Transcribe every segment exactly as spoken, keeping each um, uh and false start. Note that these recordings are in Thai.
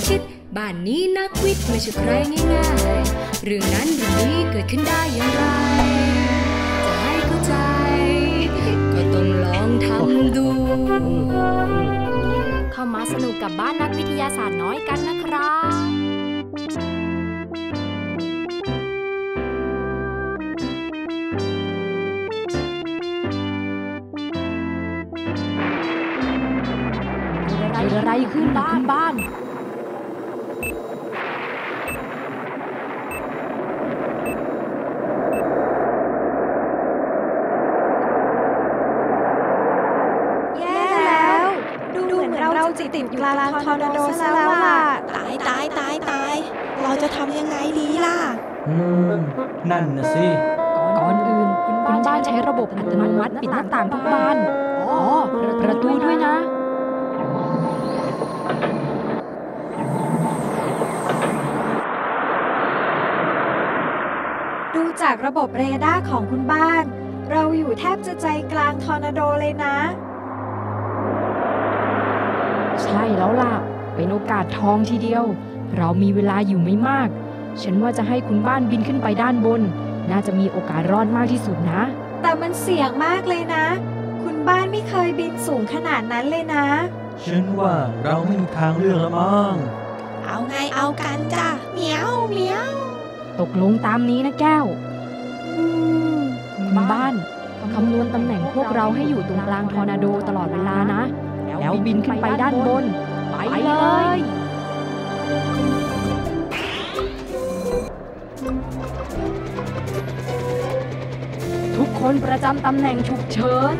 ชิดบ้านนี้นักวิทย์ไม่ใช่ใครง่ายๆเรื่องนั้นเรื่องนี้เกิดขึ้นได้อย่างไรจะให้เข้าใจก็ต้องลองทำดูเข้ามาสนุกกับบ้านนักวิทยาศาสตร์น้อยกันนะครับเกิดอะไรขึ้นบ้านบ้านแย่แล้วดูเหมือนเราจะติดอยู่กลางทอร์นาโดซะแล้วล่ะตายตายตายตายเราจะทำยังไงดีล่ะอืมนั่นน่ะสิก่อนอื่นคุณบ้านใช้ระบบอัตโนมัติปิดหน้าต่างทุกบานอ๋อประตูด้วยนะดูจากระบบเรดาร์ของคุณบ้านเราอยู่แทบจะใจกลางทอร์นาโดเลยนะใช่แล้วล่ะเป็นโอกาสทองทีเดียวเรามีเวลาอยู่ไม่มากฉันว่าจะให้คุณบ้านบินขึ้นไปด้านบนน่าจะมีโอกาสรอดมากที่สุดนะแต่มันเสี่ยงมากเลยนะคุณบ้านไม่เคยบินสูงขนาดนั้นเลยนะฉันว่าเราไม่มีทางเลือกแล้วมั้งเอาไงเอากันจ้ะเหมียวเหมียวตกลงตามนี้นะแก้วคุณบ้านคำนวณตำแหน่งพวกเราให้อยู่ตรงกลางทอร์นาโดตลอดเวลานะแล้วบินขึ้นไปด้านบนไปเลยทุกคนประจำตำแหน่งฉุกเฉิน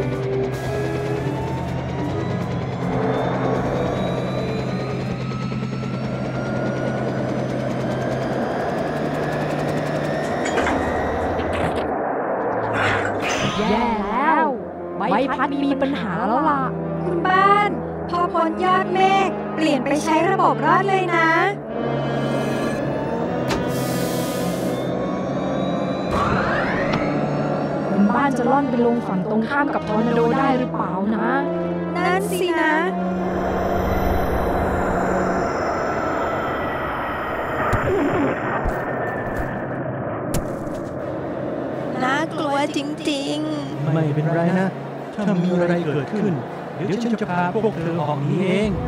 แย่แล้วใบพัดมีปัญหาแล้วล่ะคุณบ้านพอพ้นยอดเมฆเปลี่ยนไปใช้ระบบรอดเลยนะคุณบ้านจะล่อนไปลงฝั่งตรงข้ามกับทอร์นาโดได้หรือเปล่านะนั่นสินะน่ากลัวจริงๆไม่เป็นไรนะถ้ามีอะไรเกิดขึ้นเดี๋ยวฉันจะพาพวกเธอออกนี้เอง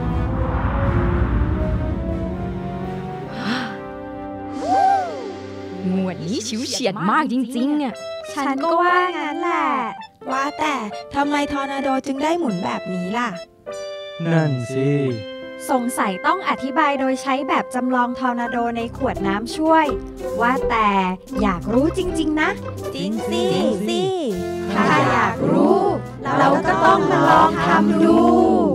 งวดนี้ฉิวเฉียดมากจริงๆเนี่ยฉันก็ว่างั้นแหละว่าแต่ทำไมทอร์นาโดจึงได้หมุนแบบนี้ล่ะนั่นสิสงสัยต้องอธิบายโดยใช้แบบจำลองทอร์นาโดในขวดน้ำช่วยว่าแต่อยากรู้จริงๆนะจริงสิสิถ้าอยากรู้เราก็ต้องมาลองทำดู